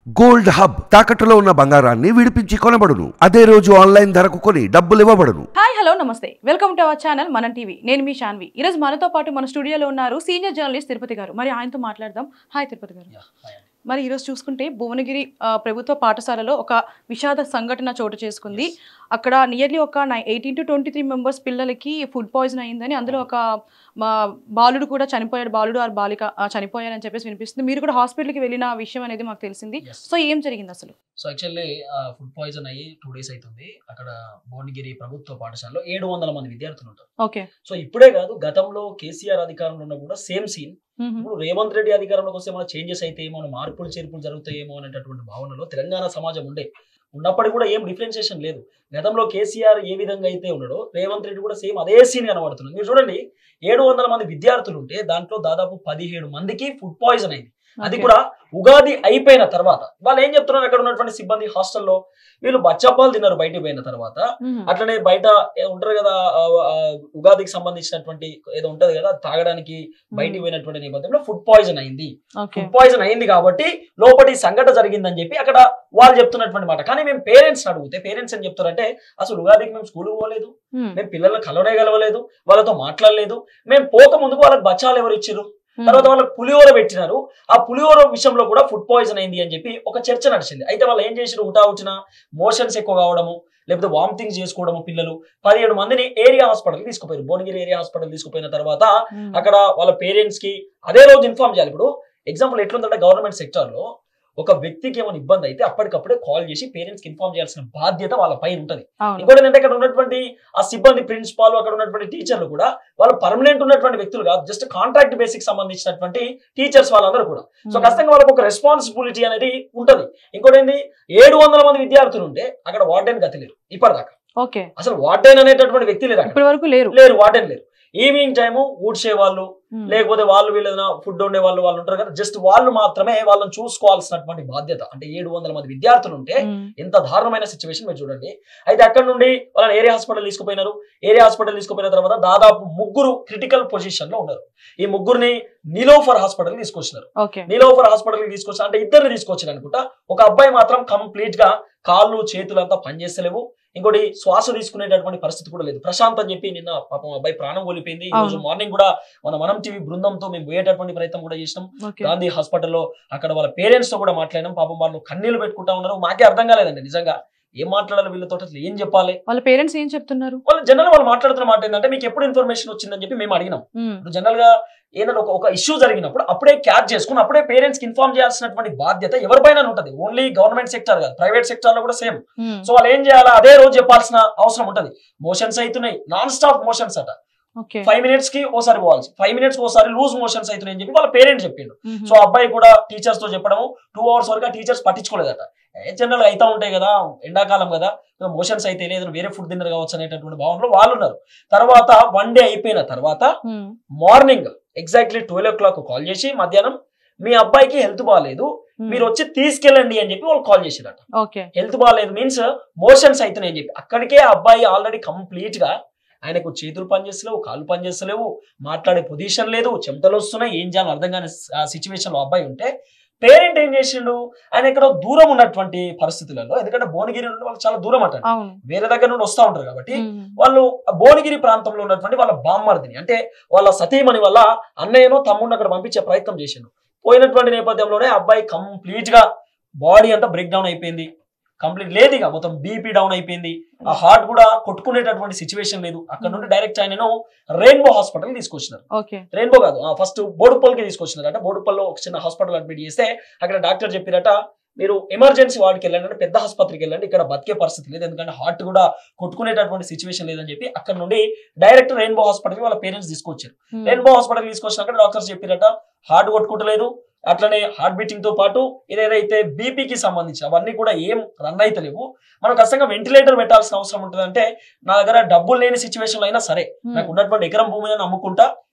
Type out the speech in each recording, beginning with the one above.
Gold hub తాకట్టులో ఉన్న బంగారాన్ని విడిపించి కొనబడును. అదే రోజు ఆన్లైన్ ధరకు కొని డబ్బులు ఇవ్వబడును. Hi hello namaste, welcome to our channel Manam TV. నేను మీ శాన్వి. ఈ రోజు మనతో పాటు మన స్టూడియోలో ఉన్నారు సీనియర్ జర్నలిస్ట్ తిరుపతి గారు. మరి ఆయనతో మాట్లాడదాం. హాయ్ తిరుపతి గారు. మరి ఈరోజు చూసుకుంటే భువనగిరి ప్రభుత్వ పాఠశాలలో ఒక విషాద సంఘటన చోటు చేసుకుంది. అక్కడ నియర్లీ ఒక 18 to 23 మెంబర్స్ పిల్లలకి ఫుడ్ పాయిజన్ అయిందని, అందులో ఒక బాలుడు కూడా చనిపోయాడు, బాలుడు ఆర్ బాలిక చనిపోయారని చెప్పేసి వినిపిస్తుంది. మీరు కూడా హాస్పిటల్కి వెళ్ళిన విషయం అనేది మాకు తెలిసింది. సో ఏం జరిగింది అసలు? సో యాక్చువల్లీ ఫుడ్ పాయిజన్ అయ్యి 2 days అవుతుంది. అక్కడ భువనగిరి ప్రభుత్వ పాఠశాలలో 700 మంది విద్యార్థులు ఉంటారు. ఓకే. సో ఇప్పుడే కాదు, గతంలో కేసీఆర్ అధికారంలో ఉన్న కూడా సేమ్ సీన్. ఇప్పుడు రేవంత్ రెడ్డి అధికారంలోకి వస్తే ఏమైనా చేంజెస్ అయితే ఏమో, మార్పులు చేర్పులు జరుగుతాయేమో అనేటటువంటి భావనలో తెలంగాణ సమాజం ఉన్నప్పటికీ కూడా ఏం డిఫరెన్షియేషన్ లేదు. గతంలో కేసీఆర్ ఏ విధంగా అయితే ఉన్నాడో రేవంత్ రెడ్డి కూడా సేమ్ అదే సీన్ కనబడుతుంది. మీరు చూడండి, 700 మంది విద్యార్థులు ఉంటే దాంట్లో దాదాపు 17 మందికి ఫుడ్ పాయిజన్ అయింది. అది కూడా ఉగాది అయిపోయిన తర్వాత. వాళ్ళు ఏం చెప్తున్నారు, అక్కడ ఉన్నటువంటి సిబ్బంది హాస్టల్లో వీళ్ళు బచ్చపాలు తిన్నారు బయటకు పోయిన తర్వాత. అట్లనే బయట ఉంటారు కదా, ఉగాదికి సంబంధించినటువంటి ఏదో ఉంటది కదా తాగడానికి, బయటికి పోయినటువంటి నేపథ్యంలో ఫుడ్ పాయిజన్ అయింది. ఫుడ్ పాయిజన్ అయింది కాబట్టి లోపటి సంఘటన జరిగిందని చెప్పి అక్కడ వాళ్ళు చెప్తున్నటువంటి మాట. కానీ మేము పేరెంట్స్ అడిగితే పేరెంట్స్ ఏం చెప్తారంటే, అసలు ఉగాదికి మేము స్కూల్కి పోలేదు, మేము పిల్లలను కలవలేదు, వాళ్ళతో మాట్లాడలేదు, మేము పోక ముందుకు వాళ్ళకి బచ్చాలు ఎవరు ఇచ్చారు, తర్వాత వాళ్ళకి పులిహోర పెట్టినారు, ఆ పులిహోర విషయంలో కూడా ఫుడ్ పాయిజన్ అయింది అని చెప్పి ఒక చర్చ నడిచింది. అయితే వాళ్ళు ఏం చేసారు, వచ్చిన మోషన్స్ ఎక్కువ కావడము, లేకపోతే వామిటింగ్స్ చేసుకోవడము. పిల్లలు 17 మందిని ఏరియా హాస్పిటల్ తీసుకుపోయారు. భువనగిరి ఏరియా హాస్పిటల్ తీసుకుపోయిన తర్వాత అక్కడ వాళ్ళ పేరెంట్స్ కి అదే రోజు ఇన్ఫార్మ్ చేయాలి. ఇప్పుడు ఎగ్జాంపుల్ ఎట్లుందంటే, గవర్నమెంట్ సెక్టర్ లో ఒక వ్యక్తికి ఏమైనా ఇబ్బంది అయితే అప్పటికప్పుడే కాల్ చేసి పేరెంట్స్ కి ఇన్ఫార్మ్ చేయాల్సిన బాధ్యత వాళ్ళ పైన ఉంటది. ఇంకోటి ఏంటంటే, అక్కడ ఉన్నటువంటి ఆ సిబ్బంది, ప్రిన్సిపాల్, అక్కడ ఉన్నటువంటి టీచర్లు కూడా వాళ్ళు పర్మనెంట్ ఉన్నటువంటి వ్యక్తులు కాదు, జస్ట్ కాంట్రాక్ట్ బేసిక్ సంబంధించినటువంటి టీచర్స్ వాళ్ళందరూ కూడా. సో ఖచ్చితంగా వాళ్ళకి ఒక రెస్పాన్సిబిలిటీ అనేది ఉంటది. ఇంకోటి ఏంటి, 700 మంది విద్యార్థులు ఉంటే అక్కడ వార్డెన్ గతి లేరు ఇప్పటిదాకా. అసలు వార్డెన్ అనేటటువంటి వ్యక్తి లేరు, వార్డెన్ లేరు. ఈవినింగ్ టైము ఊడ్చే వాళ్ళు, లేకపోతే వాళ్ళు వీళ్ళ ఫుడ్ వండే వాళ్ళు ఉంటారు కదా, జస్ట్ వాళ్ళు మాత్రమే వాళ్ళని చూసుకోవాల్సినటువంటి బాధ్యత. అంటే 700 మంది విద్యార్థులు ఉంటే ఎంత దారుణమైన సిచ్యువేషన్ మీరు చూడండి. అయితే అక్కడ నుండి వాళ్ళని ఏరియా హాస్పిటల్ తీసుకుపోయినారు. ఏరియా హాస్పిటల్ తీసుకుపోయిన తర్వాత దాదాపు 3 క్రిటికల్ పొజిషన్ లో ఉన్నారు. ఈ 3 నీలోఫర్ హాస్పిటల్ తీసుకొచ్చినారు. నీలోఫర్ హాస్పిటల్ తీసుకొచ్చిన అంటే 2 తీసుకొచ్చారు అనుకుంటా. ఒక అబ్బాయి మాత్రం కంప్లీట్ గా కాళ్ళు చేతులు అంతా పనిచేస్తలేవు. ఇంకోటి శ్వాస తీసుకునేటటువంటి పరిస్థితి కూడా లేదు. ప్రశాంత్ అని చెప్పి నిన్న పాపం అబ్బాయి ప్రాణం కోల్పోయింది. ఈ రోజు మార్నింగ్ కూడా మనం టీవీ బృందంతో మేము పోయేటటువంటి ప్రయత్నం కూడా చేసినాం. గాంధీ హాస్పిటల్లో అక్కడ వాళ్ళ పేరెంట్స్ తో కూడా మాట్లాడినాం. పాపం వాళ్ళు కన్నీళ్లు పెట్టుకుంటా ఉన్నారు. మాకే అర్థం కాలేదండి నిజంగా, ఏం మాట్లాడాలి వీళ్ళతో, అసలు ఏం చెప్పాలి. వాళ్ళ పేరెంట్స్ ఏం చెప్తున్నారు, వాళ్ళు జనరల్ వాళ్ళు మాట్లాడుతున్న మాట ఏంటంటే, మీకు ఎప్పుడు ఇన్ఫర్మేషన్ వచ్చిందని చెప్పి మేము అడిగినాం. జనరల్ గా ఏదైనా ఒక ఇష్యూ జరిగినప్పుడు అప్పుడే క్యాచ్ చేసుకుని అప్పుడే పేరెంట్స్ కి ఇన్ఫార్మ్ చేయాల్సినటువంటి బాధ్యత ఎవరిపైనా ఉంటది. ఓన్లీ గవర్నమెంట్ సెక్టర్ కాదు, ప్రైవేట్ సెక్టర్ లో కూడా సేమ్. సో వాళ్ళు ఏం చేయాలా, అదే రోజు చెప్పాల్సిన అవసరం ఉంటది. మోషన్స్ అవుతున్నాయి, నాన్ స్టాప్ మోషన్స్ అట. 5 minutes కి ఓసారి పోవాల్సి, 5 minutes కి ఓసారి లూజ్ మోషన్స్ అవుతున్నాయి అని చెప్పి వాళ్ళ పేరెంట్స్ చెప్పిండు. సో అబ్బాయి కూడా టీచర్స్ తో చెప్పడము, 2 hours వరకు టీచర్స్ పట్టించుకోలేదట. జనరల్ గా అయితే ఉంటాయి కదా, ఎండాకాలం కదా, మోషన్స్ అయితే లేదు, వేరే ఫుడ్ తిన్నర్ కావచ్చు అనేటటువంటి భావనలో వాళ్ళు ఉన్నారు. తర్వాత 1 day అయిపోయిన తర్వాత మార్నింగ్ ఎగ్జాక్ట్లీ 12 o'clock కాల్ చేసి, మధ్యాహ్నం మీ అబ్బాయికి హెల్త్ బాగాలేదు, మీరు వచ్చి తీసుకెళ్ళండి అని చెప్పి వాళ్ళు కాల్ చేసిరట. హెల్త్ బాగాలేదు మీన్స్ మోషన్స్ అవుతున్నాయి అని చెప్పి అక్కడికే ఆ అబ్బాయి ఆల్రెడీ కంప్లీట్ గా, ఆయనకు చేతులు పనిచేస్తలేవు, కాళ్ళు పనిచేస్తలేవు, మాట్లాడే పొజిషన్ లేదు, చెమటలు వస్తున్నాయి, ఏం చేయాలని అర్థం కాని సిచ్యువేషన్ లో అబ్బాయి ఉంటే పేరెంట్ ఏం చేసిండు, ఆయన ఇక్కడ దూరం ఉన్నటువంటి పరిస్థితులలో, ఎందుకంటే భువనగిరి నుండి వాళ్ళు చాలా దూరం అంటారు, వేరే దగ్గర నుండి వస్తూ ఉంటారు కాబట్టి, వాళ్ళు భువనగిరి ప్రాంతంలో ఉన్నటువంటి వాళ్ళ బామ్మర్దిని అంటే వాళ్ళ సతీమణి వల్ల అన్నయ్యనో తమ్ముడిని అక్కడ పంపించే ప్రయత్నం చేసిండు. పోయినటువంటి నేపథ్యంలోనే అబ్బాయి కంప్లీట్ గా బాడీ అంతా బ్రేక్ డౌన్ అయిపోయింది. కంప్లీట్ లేదు, ఇక మొత్తం బీపీ డౌన్ అయిపోయింది, ఆ హార్ట్ కూడా కొట్టుకునేటటువంటి సిచ్యువేషన్ లేదు. అక్కడ నుండి డైరెక్ట్ ఆయనను రెయిన్బో హాస్పిటల్ తీసుకొచ్చినారు. రెయిన్బో కాదు, ఫస్ట్ బోడుపల్లికి తీసుకొచ్చినారు. అంటే బోడుపల్లిలో ఒక చిన్న హాస్పిటల్ అడ్మిట్ చేస్తే అక్కడ డాక్టర్ చెప్పిరట, మీరు ఎమర్జెన్సీ వార్డుకి వెళ్ళండి, అంటే పెద్ద ఆసుపత్రికి వెళ్ళండి, ఇక్కడ బతికే పరిస్థితి లేదు, ఎందుకంటే హార్ట్ కూడా కొట్టుకునేటటువంటి సిచ్యువేషన్ లేదని చెప్పి అక్కడ నుండి డైరెక్ట్ రెయిన్బో హాస్పిటల్ వాళ్ళ పేరెంట్స్ తీసుకొచ్చారు. రెయిన్బో హాస్పిటల్ తీసుకొచ్చినాక డాక్టర్స్ చెప్పిరట, హార్ట్ కొట్టుకుంటలేదు, అట్లనే హార్ట్ బీటింగ్ తో పాటు ఇదేదైతే బీపీకి సంబంధించి అవన్నీ కూడా ఏం రన్ అయితే లేవు, మనం ఖచ్చితంగా వెంటిలేటర్ పెట్టాల్సిన అవసరం ఉంటుంది. అంటే నా దగ్గర డబ్బులు లేని సిచ్యువేషన్ లో అయినా సరే, నాకు ఉన్నటువంటి ఎకరం భూమిని అమ్ముకుంటా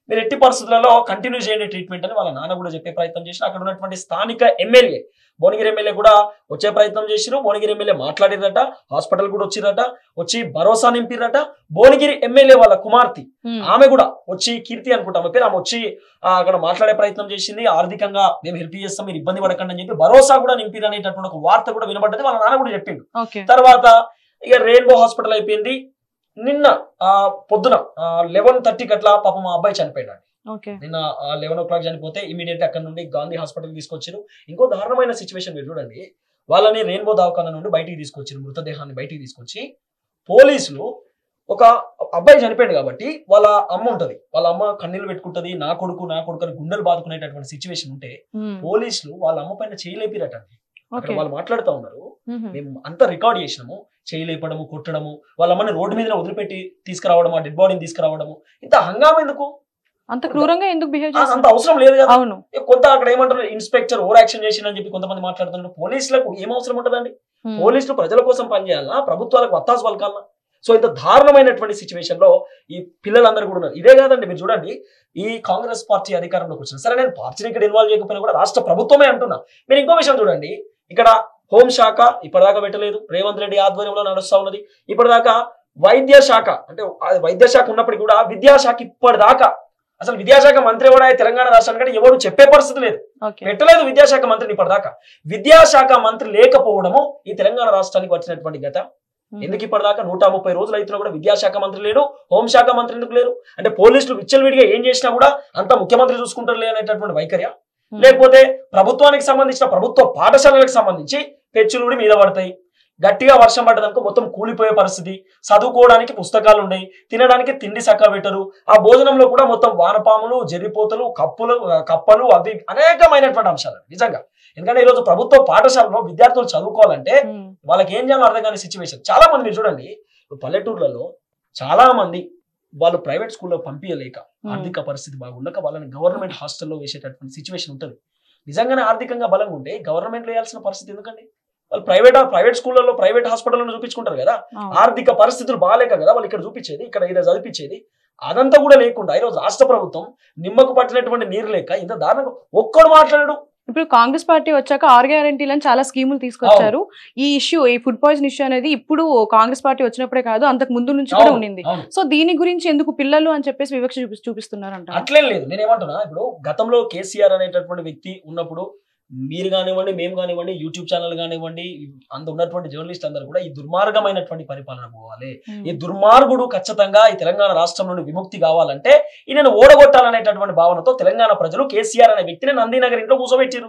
మీరు ఎట్టి పరిస్థితులలో కంటిన్యూ చేయండి ట్రీట్మెంట్ అని వాళ్ళ నాన్న కూడా చెప్పే ప్రయత్నం చేసిన అక్కడ ఉన్నటువంటి స్థానిక ఎమ్మెల్యే భువనగిరి ఎమ్మెల్యే కూడా వచ్చే ప్రయత్నం చేసిరు. భువనగిరి ఎమ్మెల్యే మాట్లాడిరట, హాస్పిటల్ కూడా వచ్చిరట, వచ్చి భరోసా నింపిరట. భువనగిరి ఎమ్మెల్యే వాళ్ళ కుమార్తె ఆమె కూడా వచ్చి, కీర్తి అనుకుంటా ఆమె పేరు, ఆమె వచ్చి అక్కడ మాట్లాడే ప్రయత్నం చేసింది. ఆర్థికంగా మేము హెల్ప్ చేస్తాం, మీరు ఇబ్బంది పడకండి అని చెప్పి భరోసా కూడా నింపిరు అనేటటువంటి ఒక వార్త కూడా వినబడ్డది. వాళ్ళ నాన్న కూడా చెప్పిండు. తర్వాత ఇక రెయిన్బో హాస్పిటల్ అయిపోయింది. నిన్న పొద్దున 11:30 అట్లా పాపం మా అబ్బాయి చనిపోయాడు. నిన్న 11 o'clock చనిపోతే ఇమీడియట్ అక్కడ నుండి గాంధీ హాస్పిటల్ తీసుకొచ్చారు. ఇంకో దారుణమైన సిచ్యువేషన్ మీరు చూడండి, వాళ్ళని రెయిన్బో దవాఖాన నుండి బయటికి తీసుకొచ్చారు, మృతదేహాన్ని బయటికి తీసుకొచ్చి పోలీసులు, ఒక అబ్బాయి చనిపోయాడు కాబట్టి వాళ్ళ అమ్మ ఉంటది, వాళ్ళ అమ్మ కన్నీళ్లు పెట్టుకుంటది, నా కొడుకు అని గుండెలు బాదుకునేటటువంటి సిచ్యువేషన్ ఉంటే పోలీసులు వాళ్ళ అమ్మ పైన చేయలేపిరటండి. అక్కడ వాళ్ళు మాట్లాడుతూ ఉన్నారు, మేము అంతా రికార్డ్ చేసినాము, చేయలేపడము, కొట్టడము, వాళ్ళ అమ్మని రోడ్డు మీద వదిలిపెట్టి తీసుకురావడము, ఆ డెడ్ బాడీని తీసుకురావడము, ఇంత హంగామా ఎందుకు, అంత క్రూరంగా ఎందుకు బిహేవ్ చేస్తారు? అంత అవసరం లేదు కదా. కొంత అక్కడ ఏమంటారు, ఇన్స్పెక్టర్ ఓవర్ యాక్షన్ చేసిందని చెప్పి కొంతమంది మాట్లాడుతున్నారు. పోలీసులకు ఏం అవసరం ఉంటుందండి? పోలీసులు ప్రజల కోసం పనిచేయాలా, ప్రభుత్వాలకు వత్తాసు పలకాలనా? సో ఇంత దారుణమైనటువంటి సిచ్యువేషన్ లో ఈ పిల్లలందరూ కూడా ఉన్నారు. ఇదే కాదండి, మీరు చూడండి, ఈ కాంగ్రెస్ పార్టీ అధికారంలోకి వచ్చిన సరే, నేను పార్టీని ఇక్కడ ఇన్వాల్వ్ చేయకపోయినా కూడా రాష్ట్ర ప్రభుత్వమే అంటున్నా. మీరు ఇంకో విషయం చూడండి, ఇక్కడ హోంశాఖ ఇప్పటిదాకా పెట్టలేదు, రేవంత్ రెడ్డి ఆధ్వర్యంలో నడుస్తా ఉన్నది. ఇప్పటిదాకా వైద్య శాఖ, అంటే వైద్య శాఖ ఉన్నప్పటికీ కూడా విద్యాశాఖ ఇప్పటిదాకా, అసలు విద్యాశాఖ మంత్రి కూడా తెలంగాణ రాష్ట్రానికి ఎవరు చెప్పే పరిస్థితి లేదు, పెట్టలేదు విద్యాశాఖ మంత్రిని ఇప్పటిదాకా. విద్యాశాఖ మంత్రి లేకపోవడము ఈ తెలంగాణ రాష్ట్రానికి వచ్చినటువంటి గత. ఎందుకు ఇప్పటిదాకా 130 రోజులు అయితున్నా కూడా విద్యాశాఖ మంత్రి లేడు, హోంశాఖ మంత్రి ఎందుకు లేరు? అంటే పోలీసులు విచ్చలవిడిగా ఏం చేసినా కూడా అంతా ముఖ్యమంత్రి చూసుకుంటారు అనేటటువంటి వైఖర్య, లేకపోతే ప్రభుత్వానికి సంబంధించిన ప్రభుత్వ పాఠశాలలకు సంబంధించి పెచ్చులుడి మీద పడతాయి, గట్టిగా వర్షం పడ్డదనుకో మొత్తం కూలిపోయే పరిస్థితి, చదువుకోవడానికి పుస్తకాలు ఉన్నాయి, తినడానికి తిండి చక్కగా పెట్టరు, ఆ భోజనంలో కూడా మొత్తం వానపాములు, జర్రిపోతలు, కప్పలు అవి అనేకమైనటువంటి అంశాలు నిజంగా. ఎందుకంటే ఈరోజు ప్రభుత్వ పాఠశాలలో విద్యార్థులు చదువుకోవాలంటే వాళ్ళకి ఏం చేయాలో అర్థం కాని సిచ్యువేషన్. చాలా మంది మీరు చూడండి, పల్లెటూర్లలో చాలా మంది వాళ్ళు ప్రైవేట్ స్కూల్లో పంపించలేక, ఆర్థిక పరిస్థితి బాగుండక వాళ్ళని గవర్నమెంట్ హాస్టల్లో వేసేటటువంటి సిచ్యువేషన్ ఉంటుంది. నిజంగానే ఆర్థికంగా బలంగా ఉంటే గవర్నమెంట్ వేయాల్సిన పరిస్థితి ఎందుకండి? వాళ్ళు ప్రైవేట్ స్కూళ్ళలో, ప్రైవేట్ హాస్పిటల్లో చూపించుకుంటారు కదా, ఆర్థిక పరిస్థితులు బాగాలేక కదా వాళ్ళు ఇక్కడ చూపించేది, ఇక్కడ ఏదో చదివించేది. అదంతా కూడా లేకుండా ఈరోజు రాష్ట్ర ప్రభుత్వం నిమ్మకు పట్టినటువంటి నీరు లేక ఇంత దారుణంగా ఒక్కడు మాట్లాడాడు. ఇప్పుడు కాంగ్రెస్ పార్టీ వచ్చాక 6 గ్యారెంటీలను చాలా స్కీములు తీసుకొచ్చారు. ఈ ఇష్యూ, ఈ ఫుడ్ పాయిజన్ ఇష్యూ అనేది ఇప్పుడు కాంగ్రెస్ పార్టీ వచ్చినప్పుడే కాదు, అంతకు ముందు నుంచి కూడా ఉండింది. సో దీని గురించి ఎందుకు పిల్లలు అని చెప్పేసి వివక్ష చూపిస్తున్నారు అంటే అట్లేం లేదు. నేనేమంటున్నా, ఇప్పుడు గతంలో కేసీఆర్ అనేటటువంటి వ్యక్తి ఉన్నప్పుడు మీరు కానివ్వండి, మేము కానివ్వండి, యూట్యూబ్ ఛానల్ కానివ్వండి, అందు ఉన్నటువంటి జర్నలిస్ట్ అందరూ కూడా ఈ దుర్మార్గమైనటువంటి పరిపాలన పోవాలి, ఈ దుర్మార్గుడు ఖచ్చితంగా ఈ తెలంగాణ రాష్ట్రం నుండి విముక్తి కావాలంటే ఈయనను ఓడగొట్టాలనేటటువంటి భావనతో తెలంగాణ ప్రజలు కేసీఆర్ అనే వ్యక్తిని నందినగర్ ఇంట్లో కూర్చోబెట్టిరు,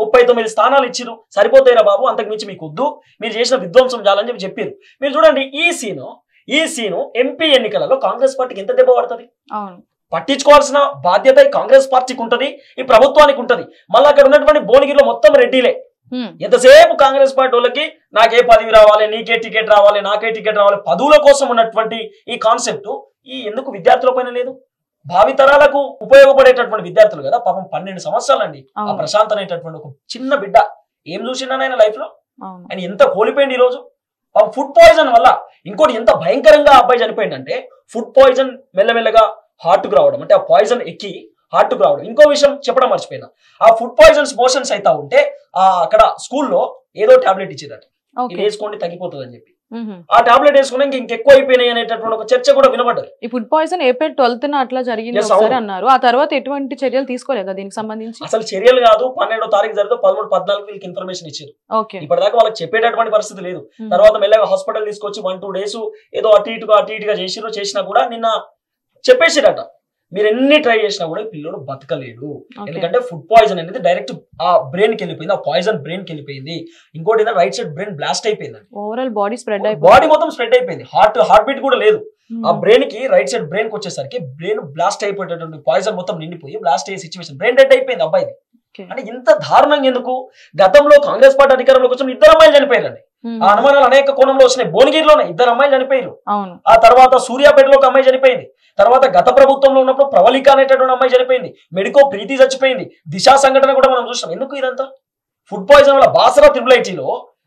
39 స్థానాలు ఇచ్చిరు. సరిపోతాయిరా బాబు, అంతకు మించి మీకు వద్దు, మీరు చేసిన విధ్వంసం చాలని చెప్పారు. మీరు చూడండి, ఈ సీను ఎంపీ ఎన్నికలలో కాంగ్రెస్ పార్టీకి ఎంత దెబ్బ పడుతుంది? పట్టించుకోవాల్సిన బాధ్యత కాంగ్రెస్ పార్టీకి ఉంటది, ఈ ప్రభుత్వానికి ఉంటది. మళ్ళీ అక్కడ ఉన్నటువంటి భువనగిరిలో మొత్తం రెడ్డిలే. ఎంతసేపు కాంగ్రెస్ పార్టీ వాళ్ళకి నాకే పదవి రావాలి, నీకే టికెట్ రావాలి, నాకే టికెట్ రావాలి, పదవుల కోసం ఉన్నటువంటి ఈ కాన్సెప్ట్ ఈ ఎందుకు విద్యార్థుల పైన లేదు? భావితరాలకు ఉపయోగపడేటటువంటి విద్యార్థులు కదా. పాపం 12 సంవత్సరాలండి ఆ ప్రశాంత్ అనేటటువంటి ఒక చిన్న బిడ్డ ఏం చూసిండని ఆయన లైఫ్ లో, ఆయన ఎంత కోల్పోయింది ఈ రోజు. ఫుడ్ పాయిజన్ వల్ల. ఇంకోటి ఎంత భయంకరంగా అబ్బాయి చనిపోయిందంటే, ఫుడ్ పాయిజన్ మెల్లమెల్లగా హార్ట్కు రావడం, అంటే ఆ పాయిజన్ ఎక్కి హార్ట్కు రావడం. ఇంకో విషయం చెప్పడం మర్చిపోయినా, ఆ ఫుడ్ పాయిజన్స్ మోషన్స్ అవుతా ఉంటే అక్కడ స్కూల్లో ఏదో టాబ్లెట్ ఇచ్చేదట, ఇది వేసుకోండి తగ్గిపోతుంది అని చెప్పి. ఆ టాబ్లెట్ వేసుకున్నాక ఇంకెక్కువ అయిపోయినాయి అనేటటువంటి ఒక చర్చ కూడా వినబడ్డది. ఈ ఫుడ్ పాయిజన్ April 12న అట్లా జరిగింది అన్నారు. ఆ తర్వాత ఎటువంటి చర్యలు తీసుకోలేదా దీనికి సంబంధించి? అసలు చర్యలు కాదు, 12వ తారీఖు జరిగితే 13, 14 వీళ్ళకి ఇన్ఫర్మేషన్ ఇచ్చారు. ఇప్పటిదాకా వాళ్ళకి చెప్పేటటువంటి పరిస్థితి లేదు. తర్వాత మెల్లగా హాస్పిటల్ తీసుకొచ్చి 1-2 days ఏదో అటు ఇటుగా చేసినా కూడా నిన్న చెప్పేసిరట, మీరు ఎన్ని ట్రై చేసినా కూడా పిల్లడు బతకలేడు. ఎందుకంటే ఫుడ్ పాయిజన్ అనేది డైరెక్ట్ ఆ బ్రెయిన్ కి వెళ్ళిపోయింది, ఆ పాయిజన్ బ్రెయిన్ కి వెళ్ళిపోయింది. ఇంకోటి రైట్ సైడ్ బ్రెయిన్ బ్లాస్ట్ అయిపోయింది, ఓవరాల్ బాడీ స్ప్రెడ్ అయిపోయింది, బాడీ మొత్తం స్ప్రెడ్ అయిపోయింది. హార్ట్ బీట్ కూడా లేదు. ఆ బ్రెయిన్ కి రైట్ సైడ్ బ్రెయిన్ కి వచ్చేసరికి బ్రెయిన్ బ్లాస్ట్ అయిపోయేటటువంటి పాయిజన్ మొత్తం నిండిపోయి బ్లాస్ట్ అయ్యే సిచ్యువేషన్, బ్రెయిన్ డెడ్ అయిపోయింది అబ్బాయిది. అంటే ఇంత దారుణంగా ఎందుకు? గతంలో కాంగ్రెస్ పార్టీ అధికారంలోకి వచ్చిన 2 అమ్మాయిలు చనిపోయారండి. ఆ అనుమానాలు అనేక కోణంలో వచ్చినాయి. భువనగిరిలోనే 2 అమ్మాయిలు చనిపోయారు. ఆ తర్వాత సూర్యాపేటలో ఒక అమ్మాయి చనిపోయింది. తర్వాత గత ప్రభుత్వంలో ఉన్నప్పుడు ప్రవళిక అనేటటువంటి అమ్మాయి చనిపోయింది. మెడికో ప్రీతి చచ్చిపోయింది. దిశా సంఘటన కూడా మనం చూసాం. ఎందుకు ఇదంతా? ఫుడ్ పాయిజన్ వల్ల బాసరా 888లో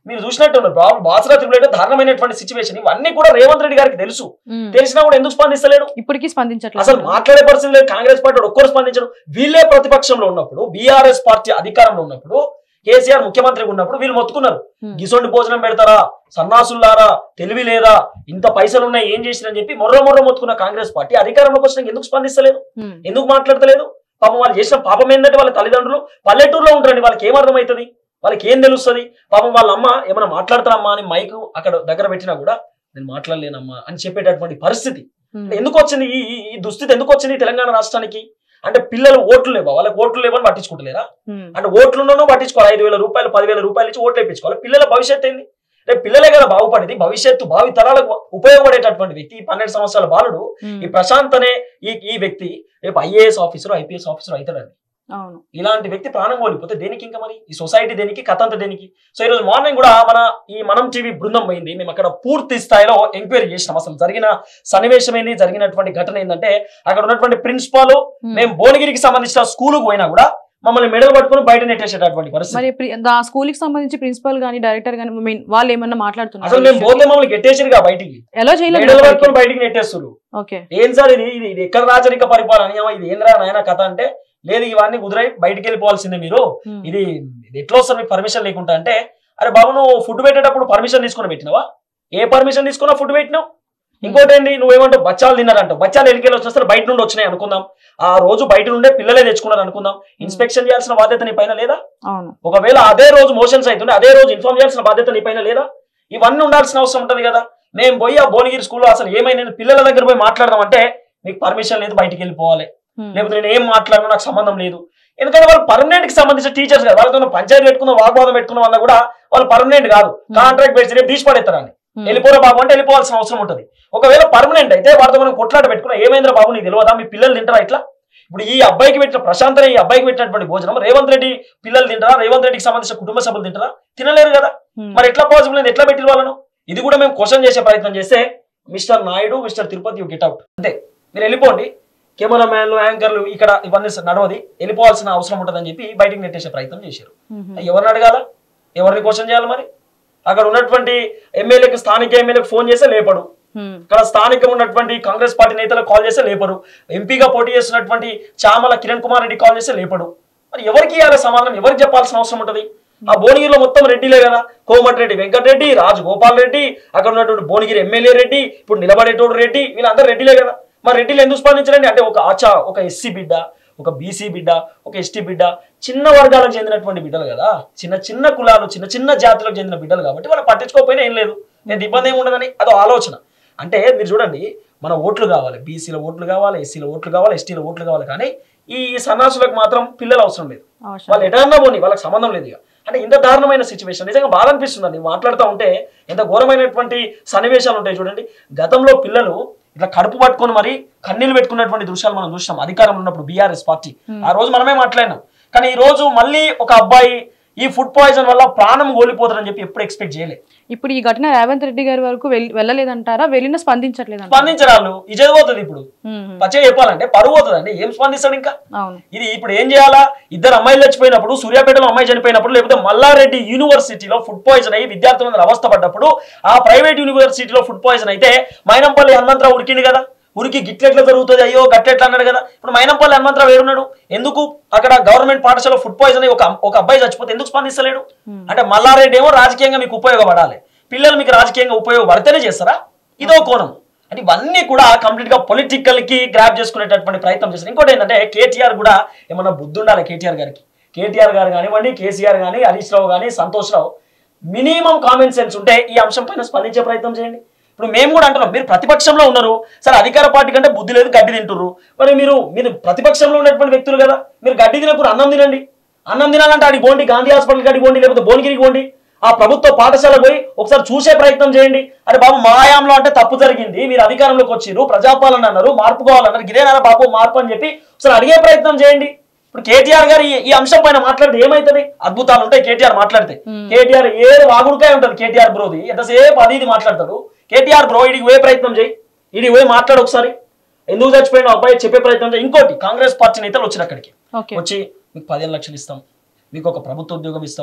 మీరు చూసినట్టు ఉన్నారు బాసరా తిరుగులేదో దారుణమైనటువంటి సిచ్యువేషన్ ఇవన్నీ కూడా రేవంత్ రెడ్డి గారికి తెలుసు. తెలిసినా కూడా ఎందుకు స్పందిస్తలేడు? ఇప్పటికీ స్పందించట్లేదు. అసలు మాట్లాడే పరిస్థితి లేదు. కాంగ్రెస్ పార్టీ ఒక్కరు స్పందించడం. వీళ్ళే ప్రతిపక్షంలో ఉన్నప్పుడు, బీఆర్ఎస్ పార్టీ అధికారంలో ఉన్నప్పుడు, కేసీఆర్ ముఖ్యమంత్రిగా ఉన్నప్పుడు వీళ్ళు మొత్తుకున్నారు, గిసొంటి భోజనం పెడతారా, సన్నాసుల్లారా, తెలివి లేదా, ఇంత పైసలు ఉన్నాయి, ఏం చేసిరని చెప్పి మొర్ర మొత్తుకున్న కాంగ్రెస్ పార్టీ అధికారంలోకి వచ్చినాక ఎందుకు స్పందిస్తలేదు? ఎందుకు మాట్లాడతలేదు? పాపం వాళ్ళు చేసిన పాపం ఏంటంటే వాళ్ళ తల్లిదండ్రులు పల్లెటూరులో ఉంటారండి. వాళ్ళకి ఏమర్థమవుతుంది? వాళ్ళకి ఏం తెలుస్తుంది? పాపం వాళ్ళ అమ్మ ఏమైనా మాట్లాడతారమ్మా అని మైకు అక్కడ దగ్గర పెట్టినా కూడా నేను మాట్లాడలేనమ్మా అని చెప్పేటటువంటి పరిస్థితి ఎందుకు వచ్చింది? ఈ దుస్థితి ఎందుకు వచ్చింది తెలంగాణ రాష్ట్రానికి? అంటే పిల్లలు ఓట్లు లేవా? వాళ్ళకి ఓట్లు లేవని పట్టించుకుంటలేరా? అంటే ఓట్లున్నో పట్టించుకోవాలి. 5,000 రూపాయలు 10,000 రూపాయలు ఇచ్చి ఓట్లు వేయించుకోవాలి. పిల్లల భవిష్యత్తు ఏంది? రేపు పిల్లలే కదా బాగుపడేది. భవిష్యత్తు భావి తరాలకు ఉపయోగపడేటటువంటి వ్యక్తి 12 సంవత్సరాల బాలుడు ఈ ప్రశాంత్ అనే ఈ వ్యక్తి రేపు IAS ఆఫీసర్ IPS ఆఫీసర్ అవుతాడండి. ఇలాంటి వ్యక్తి ప్రాణం కోల్పోతే దేనికి? ఇంకా మరి ఈ సొసైటీ దేనికి? కథ అంతా దేనికి? సో ఈ రోజు మార్నింగ్ కూడా మనం టీవీ బృందం పోయింది. మేము అక్కడ పూర్తి స్థాయిలో ఎంక్వైరీ చేసినాం. అసలు జరిగిన సన్నివేశం ఏంది, జరిగినటువంటి ఘటన ఏంటంటే అక్కడ ఉన్నటువంటి ప్రిన్సిపాల్ మేము భువనగిరికి సంబంధించిన స్కూల్కి పోయినా కూడా మమ్మల్ని మెడలు పట్టుకుని బయట నెట్టేసేటటువంటి పరిస్థితి. మరి స్కూల్ కి సంబంధించి ప్రిన్సిపల్ గానీ డైరెక్టర్ గానీ వాళ్ళు ఏమన్నా మాట్లాడుతున్నారు? అసలు మేము పోతే మమ్మల్ని గెట్టేసిరుగా బయటికి, ఎలా చేయలేదు, మెడలు పట్టుకుని బయటికి నెట్టేస్తారు. ఏం సార్ ఇది ఎక్కడ రాజరిక పరిపాలన, ఇది ఏంద్రా నాయన కథ అంటే, లేదు ఇవన్నీ కుదిరాయి బయటికి వెళ్ళిపోవాల్సిందే మీరు, ఇది ఎట్లా వస్తారు మీకు పర్మిషన్ లేకుండా అంటే, అరే బాబు నువ్వు ఫుడ్ పెట్టేటప్పుడు పర్మిషన్ తీసుకుని పెట్టినావా? ఏ పర్మిషన్ తీసుకున్నా ఫుడ్ పెట్టినావు? ఇంకోటి ఏంటి, నువ్వేమంటావు బచ్చాలు తిన్నారంటావు. బచ్చాలు ఎడికెళ్ళి వచ్చినా బయట నుండి వచ్చినాయి అనుకుందాం. ఆ రోజు బయట నుండే పిల్లలే తెచ్చుకున్నారు అనుకుందాం. ఇన్స్పెక్షన్ చేయాల్సిన బాధ్యత నీ పైన లేదా? ఒకవేళ అదే రోజు మోషన్స్ అవుతుండే అదే రోజు ఇన్ఫార్మ్ చేయాల్సిన బాధ్యత నీ పైన లేదా? ఇవన్నీ ఉండాల్సిన అవసరం ఉంటుంది కదా. మేము పోయి ఆ భువనగిరి స్కూల్లో అసలు ఏమైనా పిల్లల దగ్గర పోయి మాట్లాడదాం అంటే మీకు పర్మిషన్ లేదు, బయటికి వెళ్ళిపోవాలి, లేకపోతే నేను ఏం మాట్లాడినా నాకు సంబంధం లేదు. ఎందుకంటే వాళ్ళు పర్మనెంట్ కి సంబంధించిన టీచర్స్ కాదు. వాళ్ళతో పంచాయతీ పెట్టుకున్న వాగ్వాదం పెట్టుకున్న వల్ల కూడా వాళ్ళు పర్మనెంట్ కాదు, కాంట్రాక్ట్ బేస్డ్ రేపు తీసి పడేస్తారని. వెళ్ళిపోరా బాబు అంటే వెళ్ళిపోవాల్సిన అవసరం ఉంటుంది. ఒకవేళ పర్మనెంట్ అయితే వాటితో మనం కొట్లాట పెట్టుకున్నా ఏమైందిరా బాబు నీకు తెలియదా, మీ పిల్లలు తింటారా ఇట్లా? ఇప్పుడు ఈ అబ్బాయికి పెట్టిన ప్రశాంత్ ఈ అబ్బాయికి పెట్టినటువంటి భోజనం రేవంత్ రెడ్డి పిల్లలు తింటారా? రేవంత్ రెడ్డికి సంబంధించిన కుటుంబ సభ్యులు తింటారా? తినలేరు కదా. మరి ఎట్లా పాసిబుల్ అయింది? ఎట్లా పెట్టి వాళ్ళను? ఇది కూడా మేము క్వశ్చన్ చేసే ప్రయత్నం చేస్తే mister Naidu, mister Tirupati you get out, అంతే మీరు వెళ్ళిపోండి, కెమెరామ్యాన్లు యాంకర్లు ఇక్కడ ఇవన్నీ నడవది, వెళ్ళిపోవాల్సిన అవసరం ఉంటుందని చెప్పి బయటికి నెట్టేసే ప్రయత్నం చేశారు. ఎవరిని అడగాల, ఎవరిని క్వశ్చన్ చేయాలి? మరి అక్కడ ఉన్నటువంటి ఎమ్మెల్యేకి, స్థానిక ఎమ్మెల్యేకి ఫోన్ చేస్తే లేపడు, ఇక్కడ స్థానికంగా ఉన్నటువంటి కాంగ్రెస్ పార్టీ నేతలకు కాల్ చేస్తే లేపడు, ఎంపీగా పోటీ చేస్తున్నటువంటి చామల కిరణ్ కుమార్ రెడ్డి కాల్ చేస్తే లేపడు. మరి ఎవరికి ఇవ్వాలి సమాధానం? ఎవరికి చెప్పాల్సిన అవసరం ఉంటుంది? ఆ భువనగిరిలో మొత్తం రెడ్డిలే కదా, కోమటిరెడ్డి వెంకటరెడ్డి, రాజగోపాల్ రెడ్డి, అక్కడ ఉన్నటువంటి భువనగిరి ఎమ్మెల్యే రెడ్డి, ఇప్పుడు నిలబడేటోడు రెడ్డి, వీళ్ళందరూ రెడ్డిలే కదా. మరి రెడ్డిలు ఎందుకు స్పందించండి అంటే ఒక ఎస్సీ బిడ్డ, ఒక బీసీ బిడ్డ, ఒక ఎస్టీ బిడ్డ, చిన్న వర్గాలకు చెందినటువంటి బిడ్డలు కదా, చిన్న కులాలు, చిన్న జాతులకు చెందిన బిడ్డలు కాబట్టి వాళ్ళు పట్టించుకోకపోయినా ఏం లేదు, నేను ఇబ్బంది ఏమి ఉండదని అదో ఆలోచన. అంటే మీరు చూడండి, మన ఓట్లు కావాలి, బీసీల ఓట్లు కావాలి, ఎస్సీల ఓట్లు కావాలి, ఎస్టీల ఓట్లు కావాలి, కానీ ఈ సన్నాసులకు మాత్రం పిల్లలు అవసరం లేదు. వాళ్ళు ఎటన్నా పోని, వాళ్ళకి సంబంధం లేదు. ఇక అంటే ఇంత దారుణమైన సిచ్యువేషన్ నిజంగా బాధ అనిపిస్తుందండి మాట్లాడుతూ ఉంటే. ఎంత ఘోరమైనటువంటి సన్నివేశాలు ఉంటాయి చూడండి. గతంలో పిల్లలు ఇట్లా కడుపు పట్టుకొని మరి కన్నీళ్ళు పెట్టుకున్నటువంటి దృశ్యాలు మనం చూసినాం అధికారంలో ఉన్నప్పుడు బీఆర్ఎస్ పార్టీ. ఆ రోజు మనమే మాట్లాడినాం. కానీ ఈ రోజు మళ్ళీ ఒక అబ్బాయి ఈ ఫుడ్ పాయిజన్ వల్ల ప్రాణం కోల్పోతారని చెప్పి ఎప్పుడు ఎక్స్పెక్ట్ చేయలేదు. ఇప్పుడు ఈ ఘటన రేవంత్ రెడ్డి గారి వరకు వెళ్ళలేదంటారా? వెళ్ళినా స్పందించట్లేదు. స్పందించరాళ్ళు ఇజే పోతుంది. ఇప్పుడు పచ్చగా చెప్పాలంటే పరువు పోతుందండి. ఏం స్పందిస్తాడు ఇంకా? ఇది ఇప్పుడు ఏం చేయాలా? ఇద్దరు అమ్మాయిలు చచ్చిపోయినప్పుడు, సూర్యాపేటలో అమ్మాయి చనిపోయినప్పుడు, లేకపోతే మల్లారెడ్డి యూనివర్సిటీలో ఫుడ్ పాయిజన్ అయ్యి విద్యార్థులందరూ అవస్థ పడ్డప్పుడు, ఆ ప్రైవేట్ యూనివర్సిటీలో ఫుడ్ పాయిజన్ అయితే మైనంపల్లి హనుమంతరావు ఉరికింది కదా, ఉరికి గిట్లెట్లా జరుగుతుంది, అయ్యో గట్లెట్లా అన్నాడు కదా. ఇప్పుడు మైనంపల్లి హనుమంతరావు ఏడున్నాడు? ఎందుకు అక్కడ గవర్నమెంట్ పాఠశాల ఫుడ్ పాయిజన్ అయ్యి ఒక అబ్బాయి చచ్చిపోతే ఎందుకు స్పందిస్తలేడు? అంటే మల్లారెడ్డి ఏమో రాజకీయంగా మీకు ఉపయోగపడాలి, పిల్లలు మీకు రాజకీయంగా ఉపయోగపడితేనే చేస్తారా? ఇదో కోణం. అంటే ఇవన్నీ కూడా కంప్లీట్ గా పొలిటికల్ కి గ్రాప్ చేసుకునేటటువంటి ప్రయత్నం చేస్తారు. ఇంకోటి ఏంటంటే కేటీఆర్ కూడా ఏమన్నా బుద్ధి ఉండాలి కేటీఆర్ గారికి. కేటీఆర్ గారు కానివ్వండి, కేసీఆర్ కానీ, హరీష్ రావు కానీ, Santosh Rao, minimum common sense ఉంటే ఈ అంశం పైన స్పందించే ప్రయత్నం చేయండి. ఇప్పుడు మేము కూడా అంటున్నాం, మీరు ప్రతిపక్షంలో ఉన్నారు సరే, అధికార పార్టీ కంటే బుద్ధి లేదు, గడ్డి తింటున్నారు. మరి మీరు ప్రతిపక్షంలో ఉన్నటువంటి వ్యక్తులు కదా, మీరు గడ్డి తినప్పుడు అన్నం తినండి. అన్నం తినాలంటే అడిగి పోండి, గాంధీ హాస్పిటల్కి అడిగి పోండి, లేకపోతే భువనగిరికి పోండి, ఆ ప్రభుత్వ పాఠశాల పోయి ఒకసారి చూసే ప్రయత్నం చేయండి. అరే బాబు మాయాంలో అంటే తప్పు జరిగింది, మీరు అధికారంలోకి వచ్చిర్రు, ప్రజాపాలన అన్నారు, మార్పు కావాలన్నారు, ఇదేనా బాబు మార్పు అని చెప్పి ఒకసారి అడిగే ప్రయత్నం చేయండి. ఇప్పుడు కేటీఆర్ గారు ఈ అంశం పైన మాట్లాడితే ఏమైతుంది? అద్భుతాలు ఉంటాయి కేటీఆర్ మాట్లాడితే. కేటీఆర్ ఏ వాగుడుకాయ ఉంటుంది కేటీఆర్ బ్రోది, ఎంతసేపు అది ఇది మాట్లాడతాడు. కేటీఆర్ బ్రో ఇడికి పోయే ప్రయత్నం చేయి, ఇడికి పోయి మాట్లాడు ఒకసారి, ఎందుకు చచ్చిపోయిన అబ్బాయి చెప్పే ప్రయత్నం చేయి. ఇంకోటి, కాంగ్రెస్ పార్టీ నేతలు వచ్చారు అక్కడికి, వచ్చి మీకు 15 లక్షలు ఇస్తాం, మీకు ఒక ప్రభుత్వ ఉద్యోగం ఇస్తాం,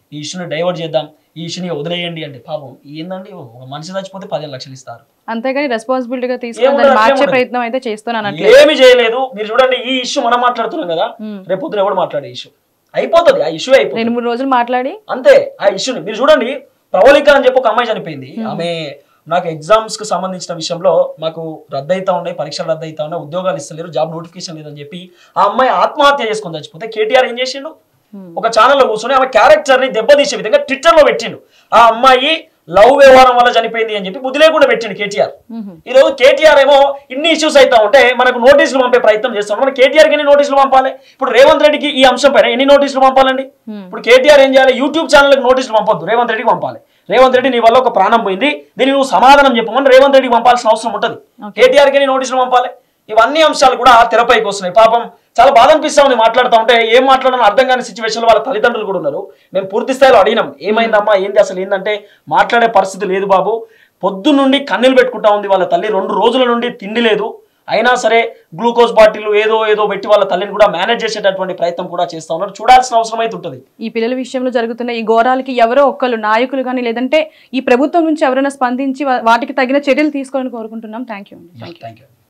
ఈ ఇష్యూని డైవర్ట్ చేద్దాం, ఈ ఇష్యూని వదిలేయండి అంటే పాపం ఏందండి, ఒక మనిషి చచ్చిపోతే 15 లక్షలు ఇస్తారు. అంతేగాని రెస్పాన్సిబిలిటీగా తీసుకొని మార్చే ప్రయత్నం అయితే చేస్తున్నాను. ఏమి చేయలేదు. మీరు చూడండి, ఈ ఇష్యూ మనం మాట్లాడుతున్నాం కదా, రేపు పొద్దున ఎవడు మాట్లాడే ఇష్యూ అయిపోతుంది, ఆ ఇష్యూ అయిపోతుంది. 2-3 రోజులు మాట్లాడి అంతే ఆ ఇష్యూని. మీరు చూడండి, ప్రవళిక అని చెప్పి ఒక అమ్మాయి చనిపోయింది. ఆమె నాకు ఎగ్జామ్స్ కు సంబంధించిన విషయంలో మాకు రద్దయితా ఉన్నాయి, పరీక్షలు రద్దయితా ఉన్నాయి, ఉద్యోగాలు ఇస్తలేరు, జాబ్ నోటిఫికేషన్ లేదని చెప్పి ఆ అమ్మాయి ఆత్మహత్య చేసుకొని చచ్చిపోతే కేటీఆర్ ఏం చేసిండు, ఒక ఛానల్లో కూర్చొని ఆమె క్యారెక్టర్ ని దెబ్బతీసే విధంగా ట్విట్టర్ లో పెట్టిండు. ఆ అమ్మాయి లవ్ వ్యవహారం వల్ల చనిపోయింది అని చెప్పి బుద్ధి లేకుండా పెట్టిండు కేటీఆర్. ఈ రోజు కేటీఆర్ ఏమో ఇన్ని ఇష్యూస్ అయితే ఉంటే మనకు నోటీసులు పంపే ప్రయత్నం చేస్తాం. మనం కేటీఆర్కి ఎన్ని నోటీసులు పంపాలి? ఇప్పుడు రేవంత్ రెడ్డికి ఈ అంశం పైన ఎన్ని నోటీసులు పంపాలండి? ఇప్పుడు కేటీఆర్ ఏం చేయాలి? యూట్యూబ్ ఛానల్కి నోటీసులు పంపొద్దు, రేవంత్ రెడ్డికి పంపాలి. రేవంత్ రెడ్డి నీ వల్ల ఒక ప్రాణం పోయింది, దీన్ని నువ్వు సమాధానం చెప్పమని రేవంత్ రెడ్డికి పంపాల్సిన అవసరం ఉంటుంది. కేటీఆర్కి ఎన్ని నోటీసులు పంపాలి? ఇవన్నీ అంశాలు కూడా తెరపైకి వస్తున్నాయి. పాపం చాలా బాధ అనిపిస్తా ఉంది మాట్లాడుతూ ఉంటే. ఏం మాట్లాడాలని అర్థం కాని సిచ్యువేషన్లో వాళ్ళ తల్లిదండ్రులు కూడా ఉన్నారు. మేము పూర్తి స్థాయిలో అడిగినాం, ఏమైందమ్మా, ఏంది అసలు ఏంటంటే మాట్లాడే పరిస్థితి లేదు బాబు, పొద్దు నుండి కన్నీళ్ళు పెట్టుకుంటా ఉంది వాళ్ళ తల్లి, 2 రోజుల నుండి తిండి లేదు, అయినా సరే గ్లూకోజ్ బాటిల్ ఏదో పెట్టి వాళ్ళ తల్లిని కూడా మేనేజ్ చేసేటటువంటి ప్రయత్నం కూడా చేస్తా ఉన్నారు. చూడాల్సిన అవసరం అయితే ఉంటుంది. ఈ పిల్లల విషయంలో జరుగుతున్న ఈ ఘోరాలకి ఎవరో ఒక్కరు నాయకులు కానీ లేదంటే ఈ ప్రభుత్వం నుంచి ఎవరైనా స్పందించి వాటికి తగిన చర్యలు తీసుకోవాలని కోరుకుంటున్నాం. Thank you.